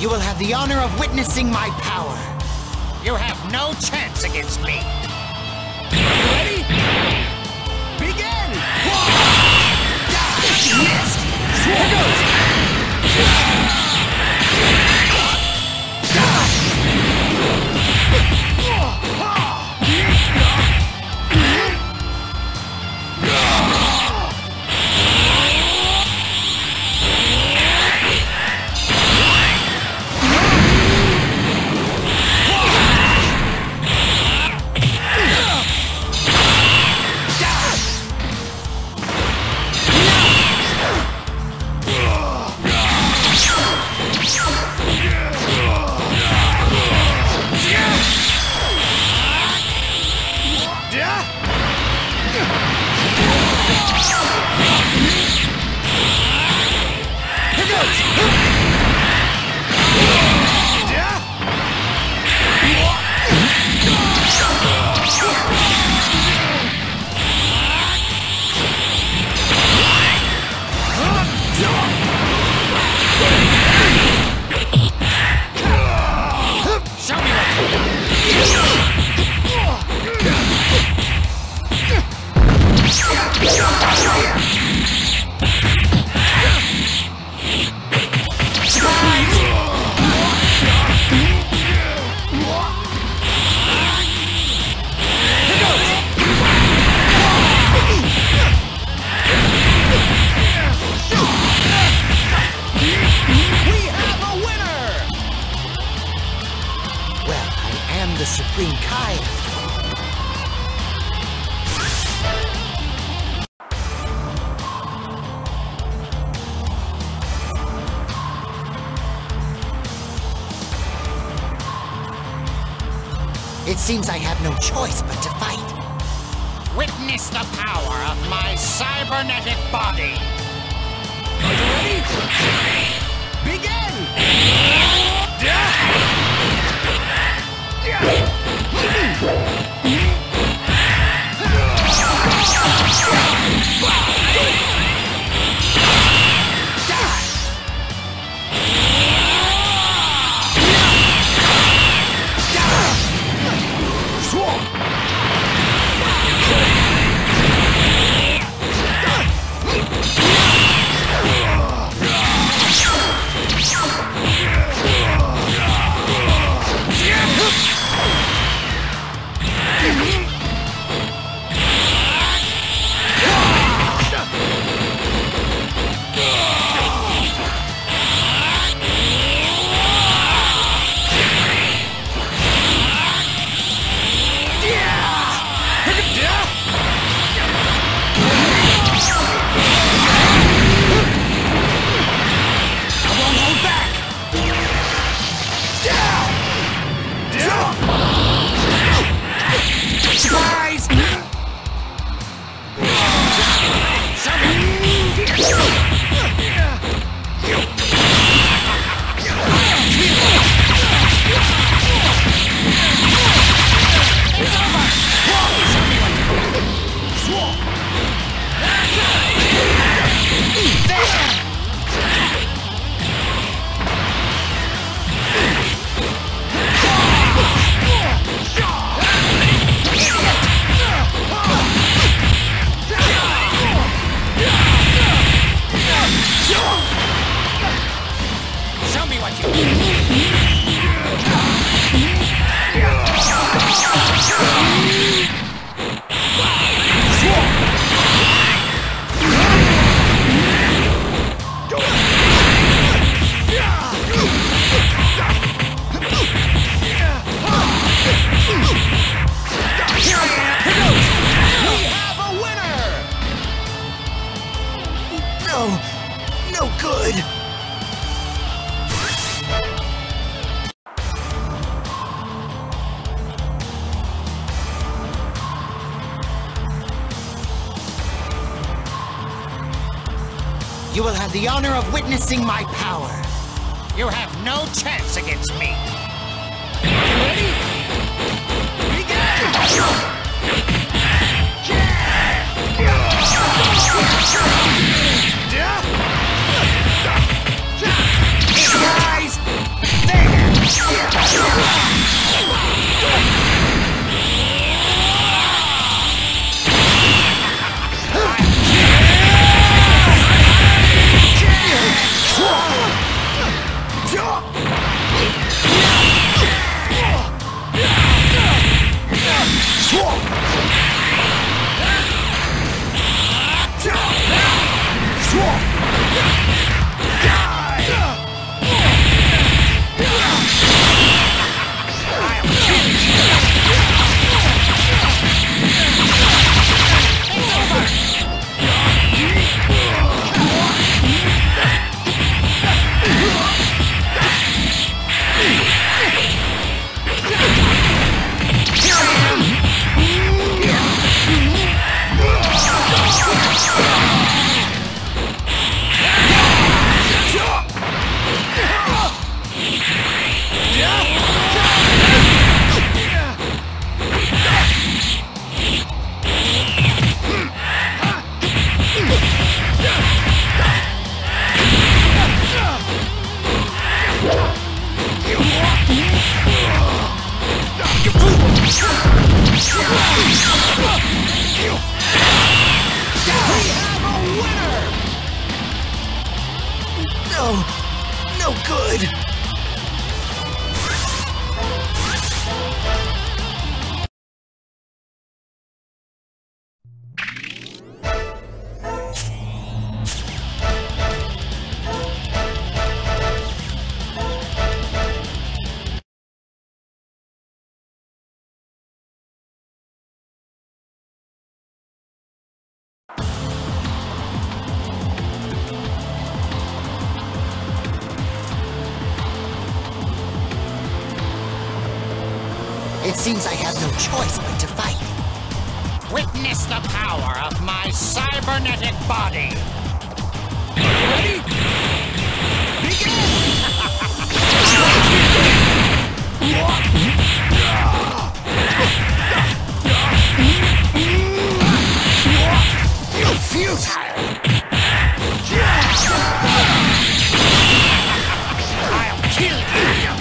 You will have the honor of witnessing my power. You have no chance against me. Ready? Begin! Missed! Here goes! The Supreme Kai. It seems I have no choice but to fight. Witness the power of my cybernetic body. Are you ready? Begin! No good! You will have the honor of witnessing my power. You have no chance against me. Ready? Begin! Guys! No! No good! It seems I have no choice but to fight. Witness the power of my cybernetic body. Ready? Begin! Futile! I'll kill you!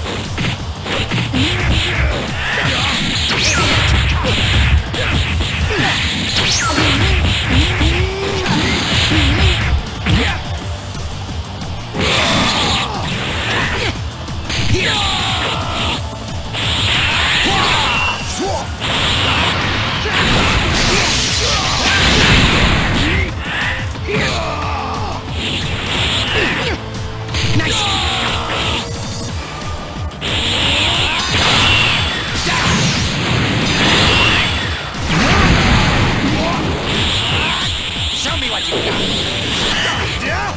Show me what you got!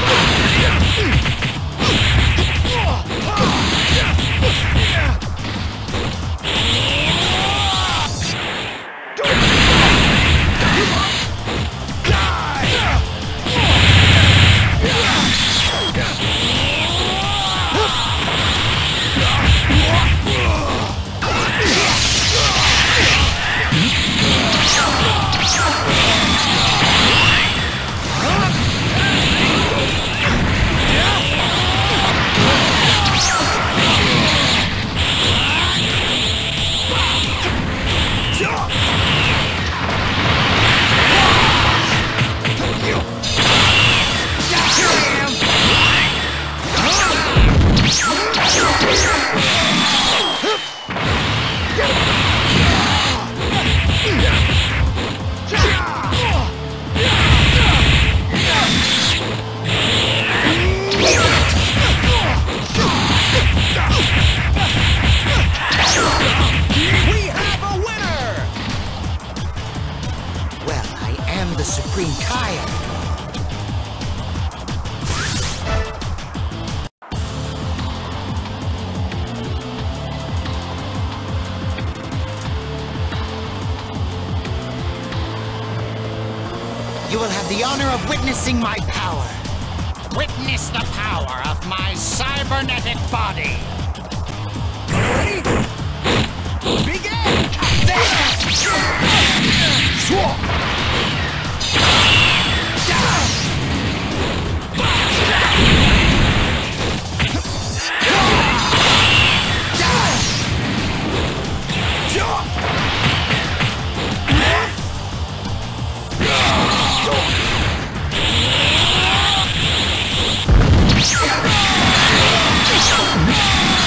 The Supreme Kai, after all. You will have the honor of witnessing my power. Witness the power of my cybernetic body. Ready? Begin! Yeah!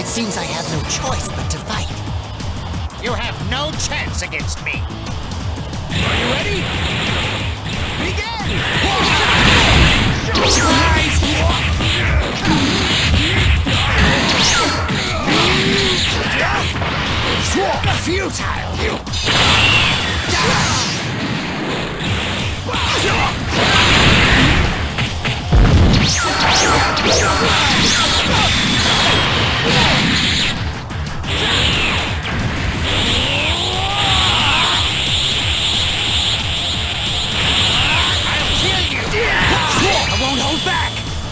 It seems I have no choice but to fight. You have no chance against me. Are you ready? Begin! Futile! I'll kill you! I won't hold back!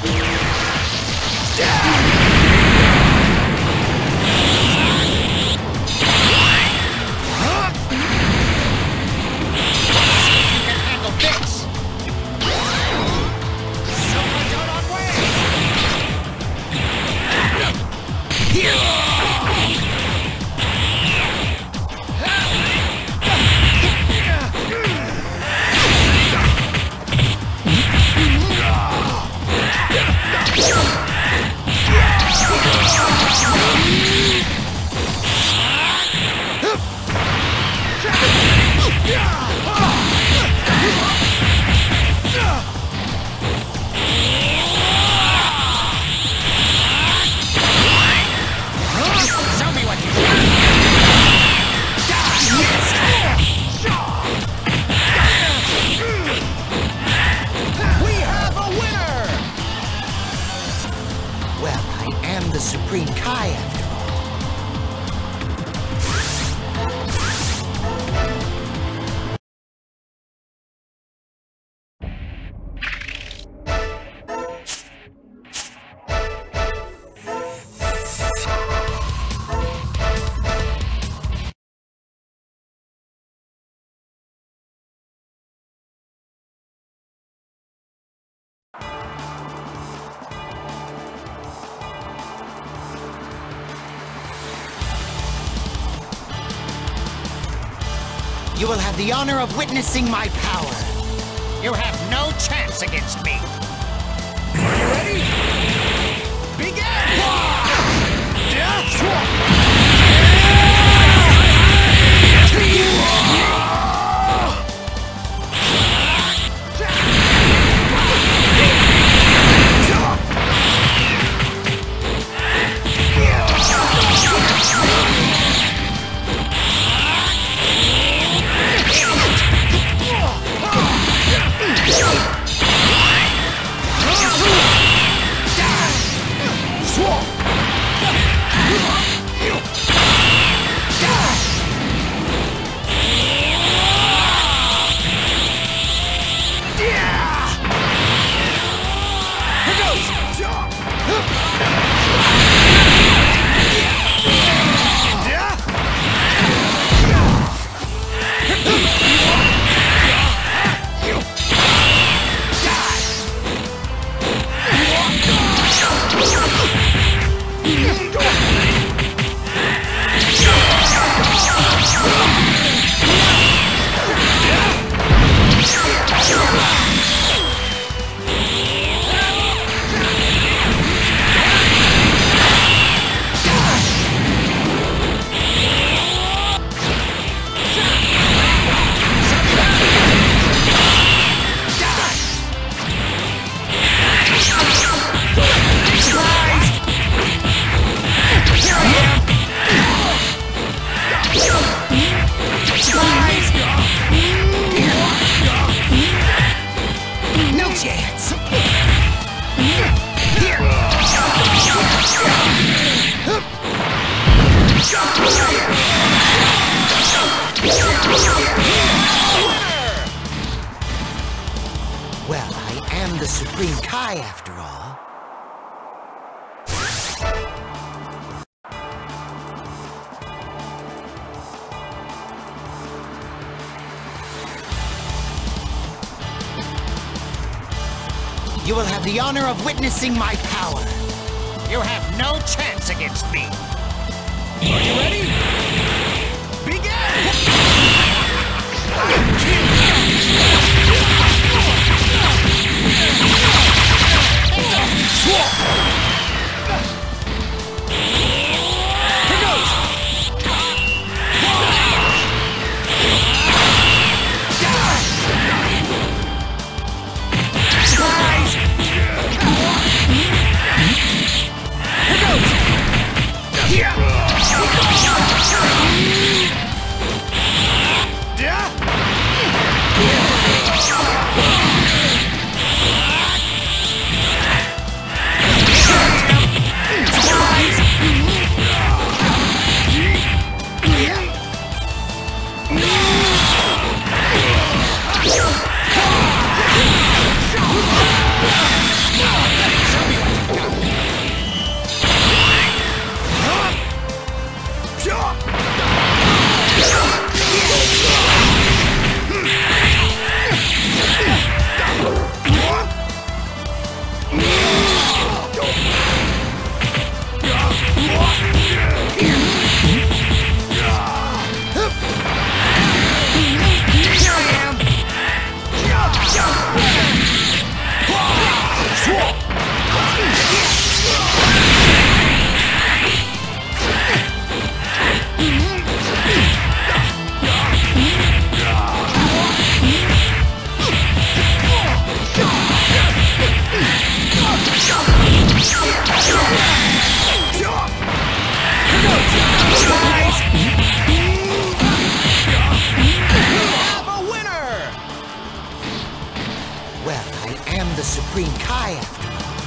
Supreme Kai, after You will have the honor of witnessing my power. You have no chance against me. Are you ready? Begin! Well, I am the Supreme Kai, after all. You will have the honor of witnessing my power. You have no chance against me. Are you ready? Begin! Well, I am the Supreme Kai after all.